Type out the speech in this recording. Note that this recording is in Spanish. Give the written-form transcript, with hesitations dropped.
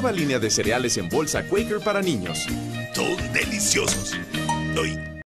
nueva línea de cereales en bolsa Quaker para niños. Son deliciosos.